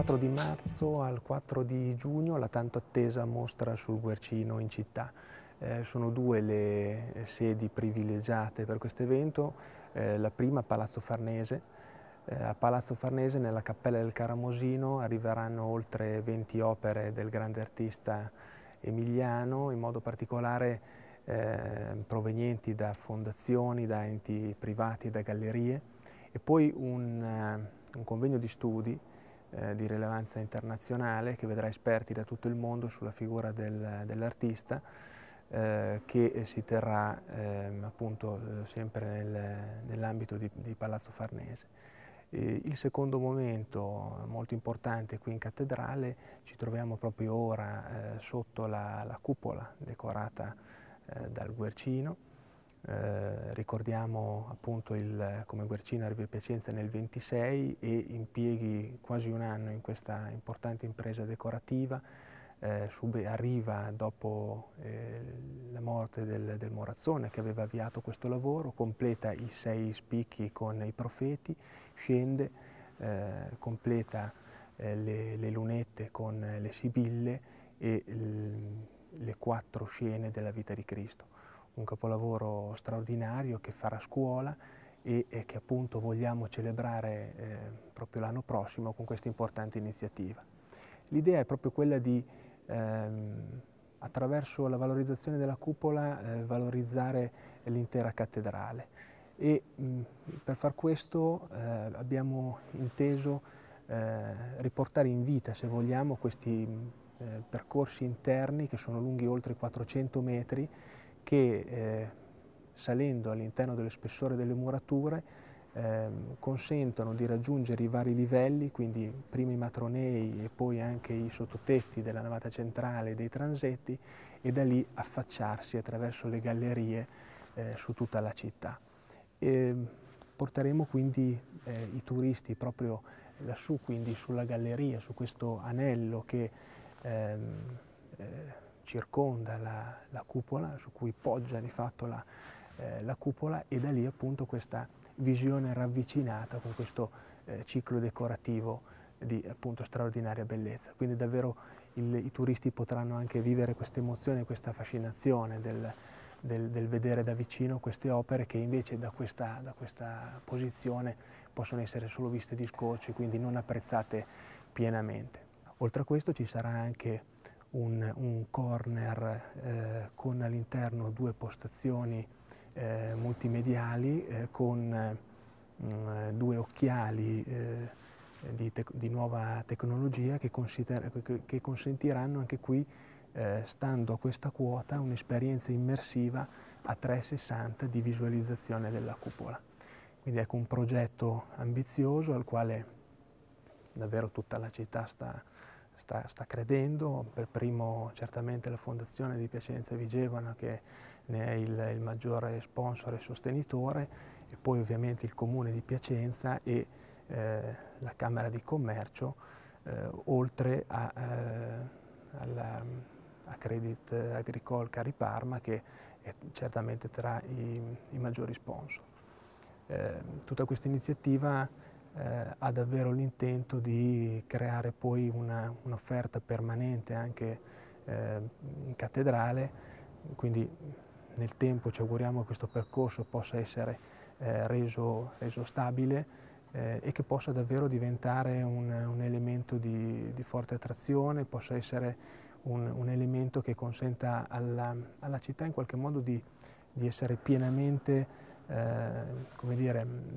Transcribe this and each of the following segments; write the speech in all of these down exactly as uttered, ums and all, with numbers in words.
quattro di marzo al quattro di giugno la tanto attesa mostra sul Guercino in città. Eh, sono due le sedi privilegiate per questo evento, eh, la prima Palazzo Farnese. Eh, a Palazzo Farnese, nella Cappella del Caramosino, arriveranno oltre venti opere del grande artista emiliano, in modo particolare eh, provenienti da fondazioni, da enti privati, da gallerie, e poi un, uh, un convegno di studi eh, di rilevanza internazionale che vedrà esperti da tutto il mondo sulla figura del, dell'artista, eh, che si terrà eh, appunto eh, sempre nel, nell'ambito di, di Palazzo Farnese. E il secondo momento molto importante qui in cattedrale, ci troviamo proprio ora eh, sotto la, la cupola decorata eh, dal Guercino. Eh, ricordiamo appunto il, come Guercino arriva a Piacenza nel ventisei e impieghi quasi un anno in questa importante impresa decorativa. Eh, arriva dopo eh, la morte del, del Morazzone, che aveva avviato questo lavoro, completa i sei spicchi con i profeti, scende, eh, completa eh, le, le lunette con le sibille e le quattro scene della vita di Cristo. Un capolavoro straordinario che farà scuola e, e che appunto vogliamo celebrare eh, proprio l'anno prossimo con questa importante iniziativa. L'idea è proprio quella di, ehm, attraverso la valorizzazione della cupola, eh, valorizzare l'intera cattedrale. E mh, per far questo eh, abbiamo inteso eh, riportare in vita, se vogliamo, questi eh, percorsi interni che sono lunghi oltre quattrocento metri, che eh, salendo all'interno dello spessore delle murature eh, consentono di raggiungere i vari livelli, quindi prima i matronei e poi anche i sottotetti della navata centrale e dei transetti, e da lì affacciarsi attraverso le gallerie eh, su tutta la città. E porteremo quindi eh, i turisti proprio lassù, quindi sulla galleria, su questo anello che ehm, eh, circonda la, la cupola, su cui poggia di fatto la, eh, la cupola, e da lì appunto questa visione ravvicinata con questo eh, ciclo decorativo di appunto straordinaria bellezza. Quindi davvero il, i turisti potranno anche vivere questa emozione, questa fascinazione del, del, del vedere da vicino queste opere che invece da questa, da questa posizione possono essere solo viste di scoccio e quindi non apprezzate pienamente. Oltre a questo ci sarà anche un, un corner eh, con all'interno due postazioni eh, multimediali eh, con eh, due occhiali eh, di, di nuova tecnologia che, che, che consentiranno anche qui, eh, stando a questa quota, un'esperienza immersiva a trecentosessanta di visualizzazione della cupola. Quindi ecco un progetto ambizioso al quale davvero tutta la città sta Sta, sta credendo, per primo certamente la Fondazione di Piacenza e Vigevano, che ne è il, il maggiore sponsor e sostenitore, e poi ovviamente il Comune di Piacenza e eh, la Camera di Commercio, eh, oltre a, eh, alla, a Credit Agricole Cariparma, che è certamente tra i, i maggiori sponsor. Eh, tutta questa iniziativa Eh, ha davvero l'intento di creare poi un'offerta permanente anche eh, in cattedrale, quindi nel tempo ci auguriamo che questo percorso possa essere eh, reso, reso stabile eh, e che possa davvero diventare un, un elemento di, di forte attrazione, possa essere un, un elemento che consenta alla, alla città in qualche modo di, di essere pienamente Eh, come dire,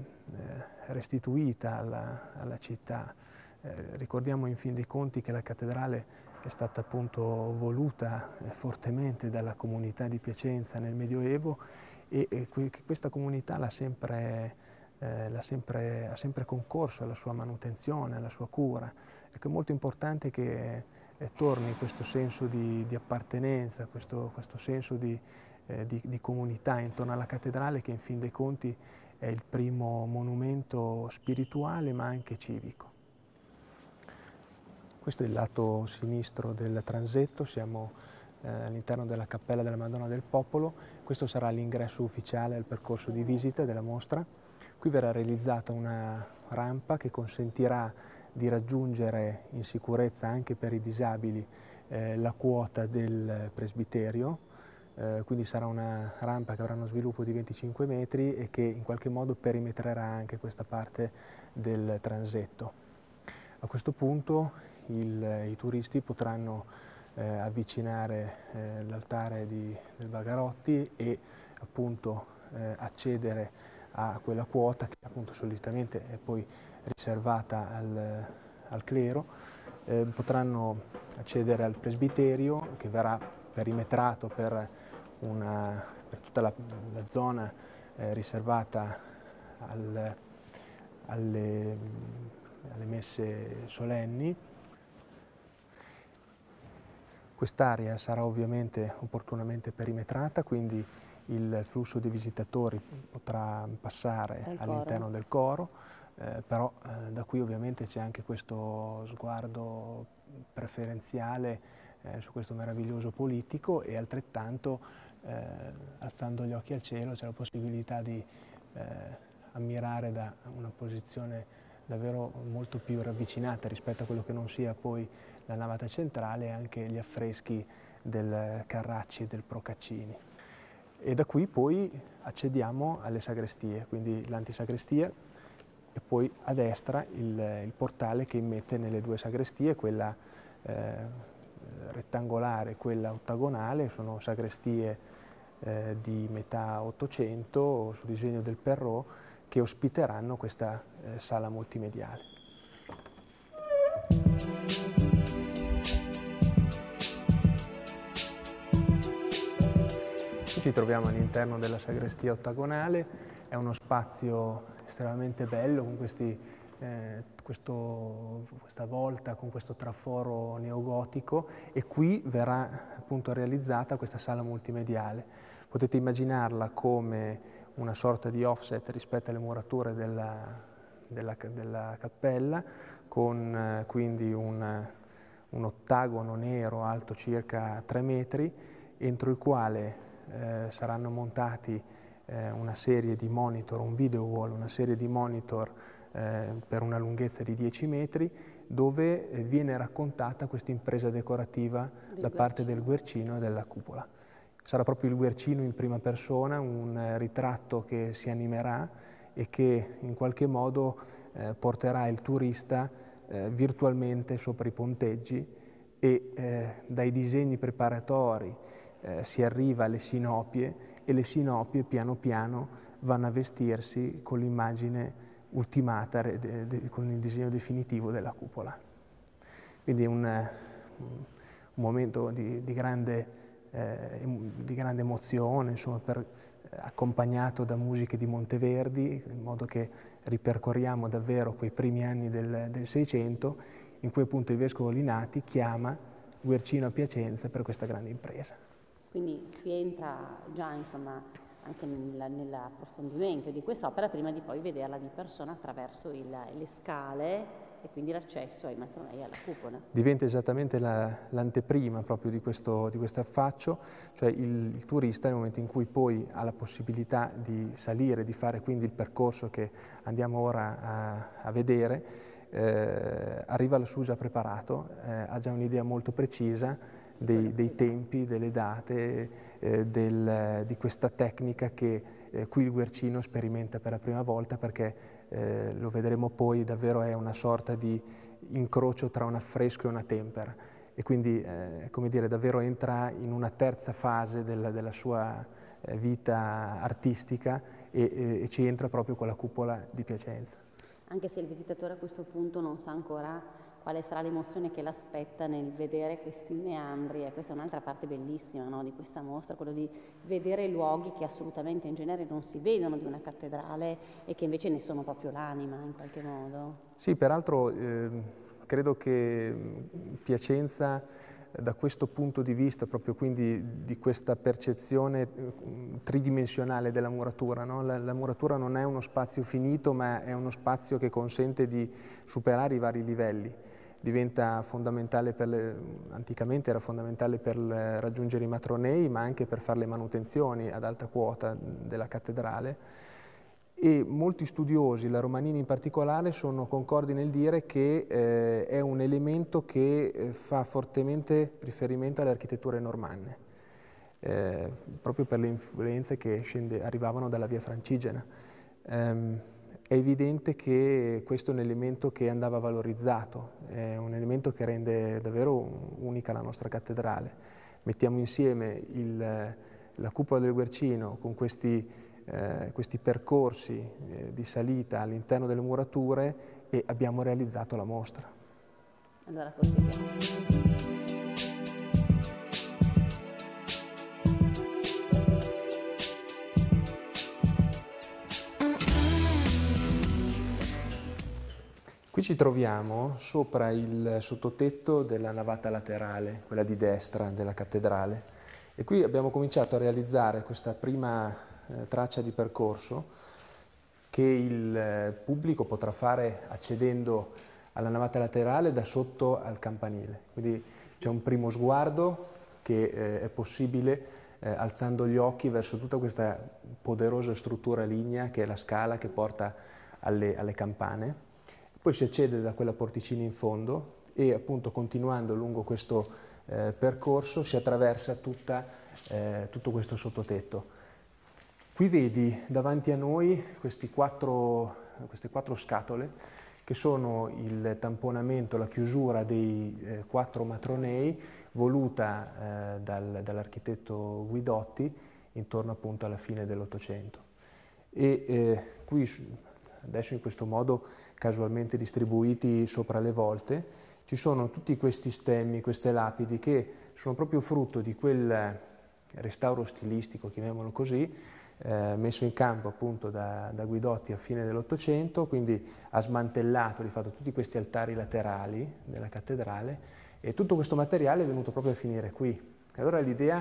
eh, restituita alla, alla città. Eh, ricordiamo in fin dei conti che la cattedrale è stata appunto voluta eh, fortemente dalla comunità di Piacenza nel Medioevo e, e che questa comunità l'ha sempre, eh, l'ha sempre, ha sempre concorso alla sua manutenzione, alla sua cura. Ecco, è molto importante che eh, torni questo senso di, di appartenenza, questo, questo senso di Eh, di, di comunità intorno alla cattedrale, che in fin dei conti è il primo monumento spirituale ma anche civico. Questo è il lato sinistro del transetto, siamo eh, all'interno della Cappella della Madonna del Popolo. Questo sarà l'ingresso ufficiale al percorso di visita della mostra. Qui verrà realizzata una rampa che consentirà di raggiungere in sicurezza anche per i disabili eh, la quota del presbiterio. Eh, quindi sarà una rampa che avrà uno sviluppo di venticinque metri e che in qualche modo perimetrerà anche questa parte del transetto. A questo punto il, i turisti potranno eh, avvicinare eh, l'altare del Bagarotti e appunto eh, accedere a quella quota che appunto solitamente è poi riservata al, al clero. Eh, potranno accedere al presbiterio che verrà perimetrato per Una, per tutta la, la zona eh, riservata al, alle, alle messe solenni. Quest'area sarà ovviamente opportunamente perimetrata, quindi il flusso dei visitatori potrà passare all'interno del coro, eh, però eh, da qui ovviamente c'è anche questo sguardo preferenziale eh, su questo meraviglioso politico e altrettanto Eh, alzando gli occhi al cielo c'è la possibilità di eh, ammirare da una posizione davvero molto più ravvicinata rispetto a quello che non sia poi la navata centrale anche gli affreschi del Carracci e del Procaccini. E da qui poi accediamo alle sagrestie, quindi l'antisagrestia e poi a destra il, il portale che immette nelle due sagrestie, quella eh, rettangolare e quella ottagonale. Sono sagrestie eh, di metà Ottocento su disegno del Perrault che ospiteranno questa eh, sala multimediale. Ci troviamo all'interno della sagrestia ottagonale, è uno spazio estremamente bello con questi Eh, questo, questa volta con questo traforo neogotico e qui verrà appunto realizzata questa sala multimediale. Potete immaginarla come una sorta di offset rispetto alle murature della, della, della cappella con eh, quindi un, un ottagono nero alto circa tre metri entro il quale eh, saranno montati eh, una serie di monitor, un video wall, una serie di monitor Eh, per una lunghezza di dieci metri, dove eh, viene raccontata questa impresa decorativa del da parte del Guercino e della cupola. Sarà proprio il Guercino in prima persona, un eh, ritratto che si animerà e che in qualche modo eh, porterà il turista eh, virtualmente sopra i ponteggi e eh, dai disegni preparatori eh, si arriva alle sinopie e le sinopie piano piano vanno a vestirsi con l'immagine ultimata de, de, con il disegno definitivo della cupola. Quindi è un, un momento di, di, grande, eh, di grande emozione, insomma, per, eh, accompagnato da musiche di Monteverdi, in modo che ripercorriamo davvero quei primi anni del, del Seicento, in cui appunto il vescovo Linati chiama Guercino a Piacenza per questa grande impresa. Quindi si entra già, insomma, anche nell'approfondimento di quest'opera prima di poi vederla di persona attraverso il, le scale e quindi l'accesso ai matronei e alla cupola. Diventa esattamente l'anteprima la, proprio di questo, di questo affaccio, cioè il, il turista nel momento in cui poi ha la possibilità di salire, di fare quindi il percorso che andiamo ora a, a vedere, eh, arriva lassù già preparato, eh, ha già un'idea molto precisa Dei, dei tempi, delle date, eh, del, di questa tecnica che eh, qui il Guercino sperimenta per la prima volta, perché eh, lo vedremo poi, davvero è una sorta di incrocio tra un affresco e una tempera e quindi eh, come dire, davvero entra in una terza fase della, della sua eh, vita artistica e, e, e ci entra proprio con la cupola di Piacenza. Anche se il visitatore a questo punto non sa ancora quale sarà l'emozione che l'aspetta nel vedere questi meandri, e questa è un'altra parte bellissima, no, di questa mostra, quello di vedere luoghi che assolutamente in genere non si vedono di una cattedrale e che invece ne sono proprio l'anima in qualche modo. Sì, peraltro eh, credo che Piacenza da questo punto di vista, proprio quindi di questa percezione tridimensionale della muratura, no? la, la muratura non è uno spazio finito, ma è uno spazio che consente di superare i vari livelli. diventa fondamentale per le, anticamente era fondamentale per le, raggiungere i matronei, ma anche per fare le manutenzioni ad alta quota della cattedrale. E molti studiosi, la Romanini in particolare, sono concordi nel dire che eh, è un elemento che eh, fa fortemente riferimento alle architetture normanne, eh, proprio per le influenze che scende, arrivavano dalla via Francigena. Um, È evidente che questo è un elemento che andava valorizzato, è un elemento che rende davvero unica la nostra cattedrale. Mettiamo insieme il, la cupola del Guercino con questi, eh, questi percorsi eh, di salita all'interno delle murature e abbiamo realizzato la mostra. Allora proseguiamo. Qui ci troviamo sopra il sottotetto della navata laterale, quella di destra della cattedrale, e qui abbiamo cominciato a realizzare questa prima eh, traccia di percorso che il eh, pubblico potrà fare accedendo alla navata laterale da sotto al campanile. Quindi c'è un primo sguardo che eh, è possibile eh, alzando gli occhi verso tutta questa poderosa struttura lignea che è la scala che porta alle, alle campane. Poi si accede da quella porticina in fondo e appunto continuando lungo questo eh, percorso si attraversa tutta, eh, tutto questo sottotetto. Qui vedi davanti a noi questi quattro, queste quattro scatole che sono il tamponamento, la chiusura dei eh, quattro matronei voluta eh, dal, dall'architetto Guidotti intorno appunto alla fine dell'Ottocento. E eh, qui adesso in questo modo casualmente distribuiti sopra le volte, ci sono tutti questi stemmi, queste lapidi che sono proprio frutto di quel restauro stilistico, chiamiamolo così, eh, messo in campo appunto da, da Guidotti a fine dell'Ottocento, quindi ha smantellato di fatto tutti questi altari laterali della cattedrale e tutto questo materiale è venuto proprio a finire qui. Allora l'idea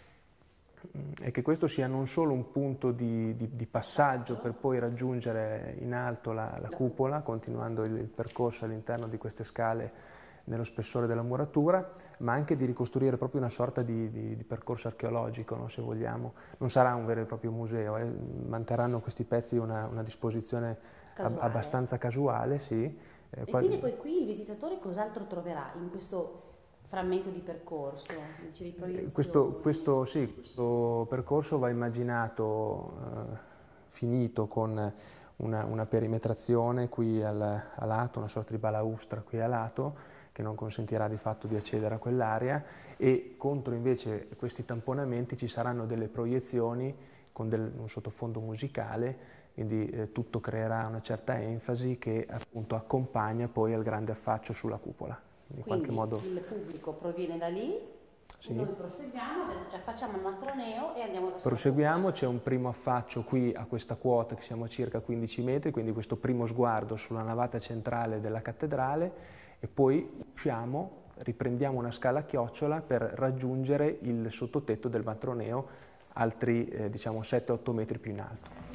è che questo sia non solo un punto di, di, di passaggio per poi raggiungere in alto la, la cupola, continuando il, il percorso all'interno di queste scale nello spessore della muratura, ma anche di ricostruire proprio una sorta di, di, di percorso archeologico, no, se vogliamo. Non sarà un vero e proprio museo, eh. Manterranno questi pezzi una, una disposizione casuale. ab abbastanza casuale, sì. Eh, e quindi poi qui il visitatore cos'altro troverà in questo frammento di percorso? Dicevi questo, questo, sì, questo percorso va immaginato eh, finito con una, una perimetrazione qui al, a lato, una sorta di balaustra qui a lato, che non consentirà di fatto di accedere a quell'area, e contro invece questi tamponamenti ci saranno delle proiezioni con del, un sottofondo musicale, quindi eh, tutto creerà una certa enfasi che appunto accompagna poi al grande affaccio sulla cupola. In Quindi qualche modo il pubblico proviene da lì, sì. Noi proseguiamo, cioè facciamo il matroneo e andiamo verso Proseguiamo, c'è un primo affaccio qui a questa quota che siamo a circa quindici metri, quindi questo primo sguardo sulla navata centrale della cattedrale e poi usciamo, riprendiamo una scala a chiocciola per raggiungere il sottotetto del matroneo, altri eh, diciamo sette otto metri più in alto.